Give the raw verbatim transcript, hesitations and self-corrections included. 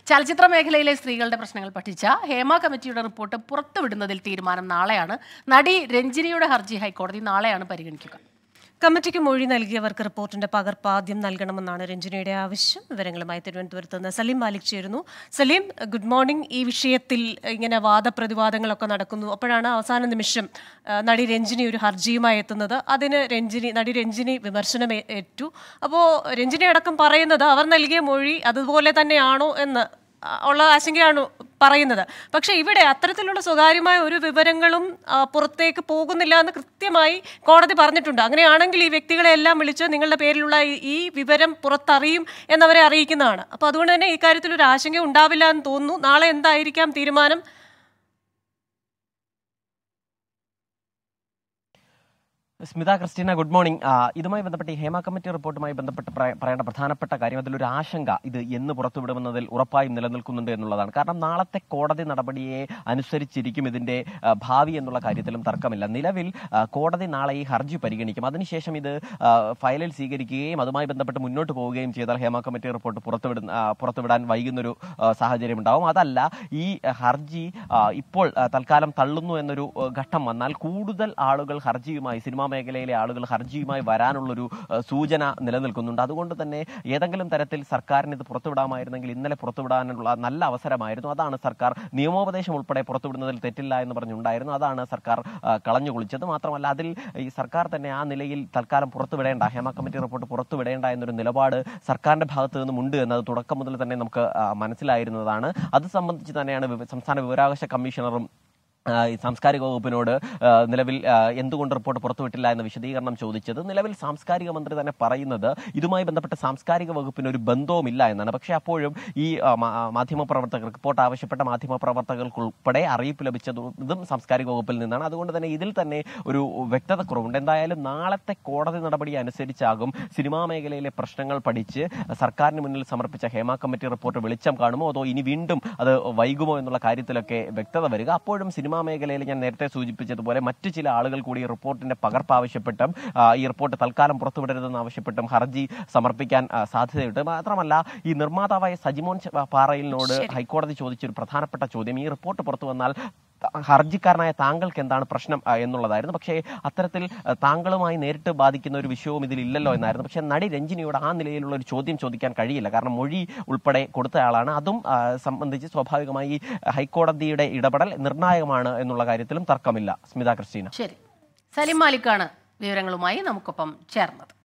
ചലച്ചിത്ര മേഖലയിലെ സ്ത്രീകളുടെ പ്രശ്നങ്ങൾ പഠിച്ച ഹേമ കമ്മിറ്റിയുടെ റിപ്പോർട്ട് പുറത്തുവിടുന്നതിൽ തീരുമാനം നാളെയാണ്. നടി രഞ്ജിനിയുടെ ഹർജി ഹൈക്കോടതി നാളെയാണ് പരിഗണിക്കുക. കമ്മിറ്റിക്ക് മൊഴി നൽകിയവർക്ക് റിപ്പോർട്ടിന്റെ പകർപ്പ് ആദ്യം നൽകണമെന്നാണ് രഞ്ജിനിയുടെ ആവശ്യം. വിവരങ്ങളുമായി തിരുവനന്തപുരത്ത് നിന്ന് സലീം മാലിക് ചേരുന്നു. Salim, good morning. ഈ വിഷയത്തിൽ ഇങ്ങനെ വാദപ്രതിവാദങ്ങളൊക്കെ നടക്കുന്നു. അപ്പോഴാണ് അവസാന നിമിഷം നടി രഞ്ജിനി ഒരു ഹർജിയുമായി എത്തുന്നത്. അതിന് രഞ്ജിനി നടി രഞ്ജിനി വിമർശനം ഏറ്റു. അപ്പോൾ രഞ്ജിനി അടക്കം പറയുന്നത് അവർ നൽകിയ മൊഴി അതുപോലെ തന്നെയാണോ എന്ന് ഉള്ള ആശങ്കയാണ് പറയുന്നത്. പക്ഷെ ഇവിടെ അത്തരത്തിലുള്ള സ്വകാര്യമായ ഒരു വിവരങ്ങളും പുറത്തേക്ക് പോകുന്നില്ല എന്ന് കൃത്യമായി കോടതി പറഞ്ഞിട്ടുണ്ട്. അങ്ങനെയാണെങ്കിൽ ഈ വ്യക്തികളെ എല്ലാം വിളിച്ച് നിങ്ങളുടെ പേരിലുള്ള ഈ വിവരം പുറത്തറിയും എന്നവരെ അറിയിക്കുന്നതാണ്. അപ്പോൾ അതുകൊണ്ട് തന്നെ ഈ കാര്യത്തിൽ ഒരു ആശങ്ക ഉണ്ടാവില്ല എന്ന് തോന്നുന്നു. നാളെ എന്തായിരിക്കാം തീരുമാനം? Smitha Christina, good morning. ഇതുമായി ബന്ധപ്പെട്ട് ഈ ഹേമ കമ്മിറ്റി റിപ്പോർട്ടുമായി ബന്ധപ്പെട്ട് പറയേണ്ട പ്രധാനപ്പെട്ട കാര്യം അതിലൊരു ആശങ്ക ഇത് എന്ന് പുറത്തുവിടുമെന്നതിൽ ഉറപ്പായും നിലനിൽക്കുന്നുണ്ട് എന്നുള്ളതാണ്. കാരണം നാളത്തെ കോടതി നടപടിയെ അനുസരിച്ചിരിക്കും ഇതിന്റെ ഭാവി എന്നുള്ള കാര്യത്തിലും തർക്കമില്ല. നിലവിൽ കോടതി നാളെ ഈ ഹർജി പരിഗണിക്കും. അതിനുശേഷം ഇത് ഫയലിൽ സ്വീകരിക്കുകയും അതുമായി ബന്ധപ്പെട്ട് മുന്നോട്ട് പോവുകയും ചെയ്താൽ ഹേമ കമ്മിറ്റി റിപ്പോർട്ട് പുറത്തുവിടുന്ന പുറത്തുവിടാൻ വൈകുന്നൊരു സാഹചര്യം ഉണ്ടാവും. അതല്ല, ഈ ഹർജി ഇപ്പോൾ തൽക്കാലം തള്ളുന്നു എന്നൊരു ഘട്ടം വന്നാൽ കൂടുതൽ ആളുകൾ ഹർജിയുമായി സിനിമ മേഖലയിലെ ആളുകൾ ഹർജിയുമായി വരാനുള്ളൊരു സൂചന നിലനിൽക്കുന്നുണ്ട്. അതുകൊണ്ട് തന്നെ ഏതെങ്കിലും തരത്തിൽ സർക്കാരിന് ഇത് പുറത്തുവിടാമായിരുന്നെങ്കിൽ ഇന്നലെ പുറത്തുവിടാനുള്ള നല്ല അവസരമായിരുന്നു. അതാണ് സർക്കാർ നിയമോപദേശം ഉൾപ്പെടെ പുറത്തുവിടുന്നതിൽ തെറ്റില്ല എന്ന് പറഞ്ഞുണ്ടായിരുന്നു. അതാണ് സർക്കാർ കളഞ്ഞു കുളിച്ചത്. മാത്രമല്ല, അതിൽ ഈ സർക്കാർ തന്നെ ആ നിലയിൽ തൽക്കാലം പുറത്തുവിടേണ്ട, ഹേമ കമ്മിറ്റി റിപ്പോർട്ട് പുറത്തുവിടേണ്ട എന്നൊരു നിലപാട് സർക്കാരിന്റെ ഭാഗത്തു നിന്നും ഉണ്ട് എന്നത് തുടക്കം മുതൽ തന്നെ നമുക്ക് മനസ്സിലായിരുന്നതാണ്. അത് സംബന്ധിച്ച് തന്നെയാണ് സംസ്ഥാന വിവരാവകാശ കമ്മീഷണറും സാംസ്കാരിക വകുപ്പിനോട് നിലവിൽ എന്തുകൊണ്ട് റിപ്പോർട്ട് പുറത്തുവിട്ടില്ല എന്ന വിശദീകരണം ചോദിച്ചത്. നിലവിൽ സാംസ്കാരിക മന്ത്രി തന്നെ പറയുന്നത് ഇതുമായി ബന്ധപ്പെട്ട സാംസ്കാരിക വകുപ്പിന് ഒരു ബന്ധവുമില്ല എന്നാണ്. പക്ഷേ അപ്പോഴും ഈ മാധ്യമപ്രവർത്തകർ റിപ്പോർട്ട് ആവശ്യപ്പെട്ട മാധ്യമപ്രവർത്തകർക്കുൾപ്പെടെ അറിയിപ്പ് ലഭിച്ചതും സാംസ്കാരിക വകുപ്പിൽ നിന്നാണ്. അതുകൊണ്ട് തന്നെ ഇതിൽ തന്നെ ഒരു വ്യക്തത കുറവുണ്ട്. എന്തായാലും നാളത്തെ കോടതി നടപടി അനുസരിച്ചാകും സിനിമാ മേഖലയിലെ പ്രശ്നങ്ങൾ പഠിച്ച് സർക്കാരിന് മുന്നിൽ സമർപ്പിച്ച ഹേമ കമ്മിറ്റി റിപ്പോർട്ട് വെളിച്ചം കാണുമോ അതോ ഇനി വീണ്ടും അത് വൈകുമോ എന്നുള്ള കാര്യത്തിലൊക്കെ വ്യക്തത വരിക. അപ്പോഴും സിനിമ മേഖലയിൽ ഞാൻ നേരത്തെ സൂചിപ്പിച്ചതുപോലെ മറ്റു ചില ആളുകൾ കൂടി റിപ്പോർട്ടിന്റെ പകർപ്പ് ആവശ്യപ്പെട്ടും ഈ റിപ്പോർട്ട് തൽക്കാലം പുറത്തുവിടരുതെന്ന് ആവശ്യപ്പെട്ടും ഹർജി സമർപ്പിക്കാൻ സാധ്യതയുണ്ട്. മാത്രമല്ല, ഈ നിർമ്മാതാവായ സജിമോൻ പാറയിലിനോട് ഹൈക്കോടതി ചോദിച്ചൊരു പ്രധാനപ്പെട്ട ചോദ്യം ഈ റിപ്പോർട്ട് പുറത്തു വന്നാൽ ഹർജിക്കാരനായ താങ്കൾക്ക് എന്താണ് പ്രശ്നം എന്നുള്ളതായിരുന്നു. പക്ഷേ അത്തരത്തിൽ താങ്കളുമായി നേരിട്ട് ബാധിക്കുന്ന ഒരു വിഷയവും ഇതിലില്ലല്ലോ എന്നായിരുന്നു. പക്ഷേ നടി രഞ്ജിനിയോട് ആ നിലയിലുള്ള ഒരു ചോദ്യം ചോദിക്കാൻ കഴിയില്ല. കാരണം മൊഴി ഉൾപ്പെടെ കൊടുത്തയാളാണ്. അതും സംബന്ധിച്ച് സ്വാഭാവികമായി ഹൈക്കോടതിയുടെ ഇടപെടൽ നിർണായകമാണ് എന്നുള്ള കാര്യത്തിലും തർക്കമില്ല. സ്മിത ക്രിസ്റ്റീന. ശരി, സലീം മാലിക്കാണ് വിവരങ്ങളുമായി നമുക്കൊപ്പം ചേർന്നത്.